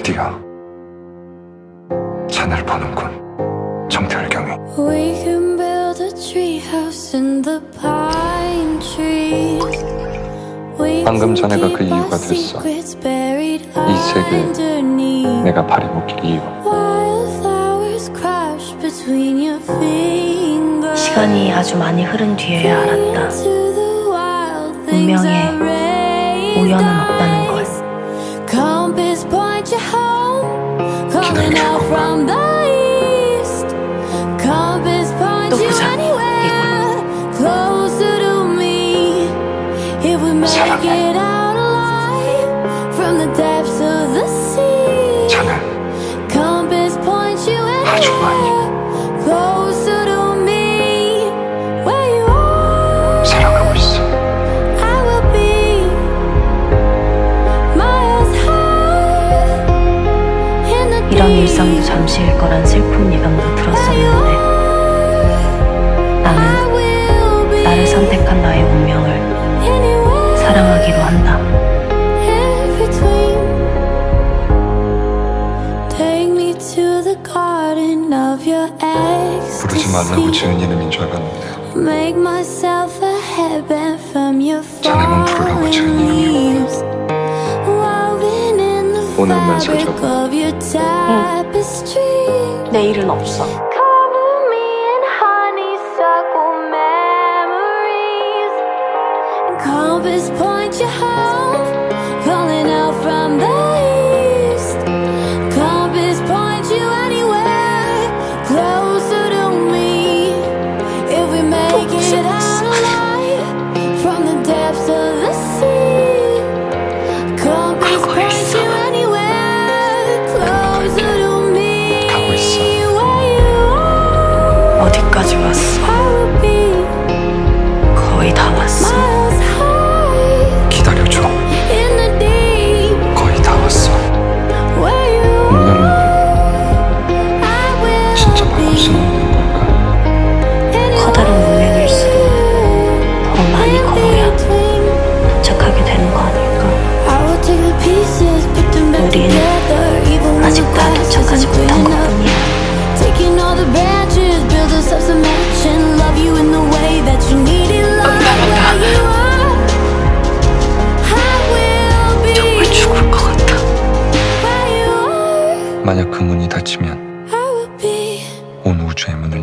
드디어 자네를 보는군, 정태일경이. 방금 전에가 그 이유가 됐어. 이 색을 내가 발이 묶일 이유. 시간이 아주 많이 흐른 뒤에야 알았다. 운명에 우연은 없다는 걸. 기다려줄 건가? 또 보자, 이걸. 사랑해. 자네 아주 많이 사랑하고 있어. 이런 일상도 잠시일 거란 슬픈 예감도 들었었는데 나는 나를 선택한 나의 운명을 사랑하기로 한다. 부르지 말라고 지은 이름인 줄 알았는데 자네만 부르라고 지은 이름이고. 오늘만 사자고. 응. 내일은 없어. 어디까지 왔어? 거의 다 왔어. 기다려줘. 거의 다 왔어. 운명은 진짜 막을 수는 없는 걸까? 커다란 운명일수록 더 많이 걸어야 도착하게 되는 거 아닐까? 우린 아직 다 도착하지 못한 것뿐이야. 정말 죽을 것 같아. 만약 그 문이 닫히면 온 우주의 문을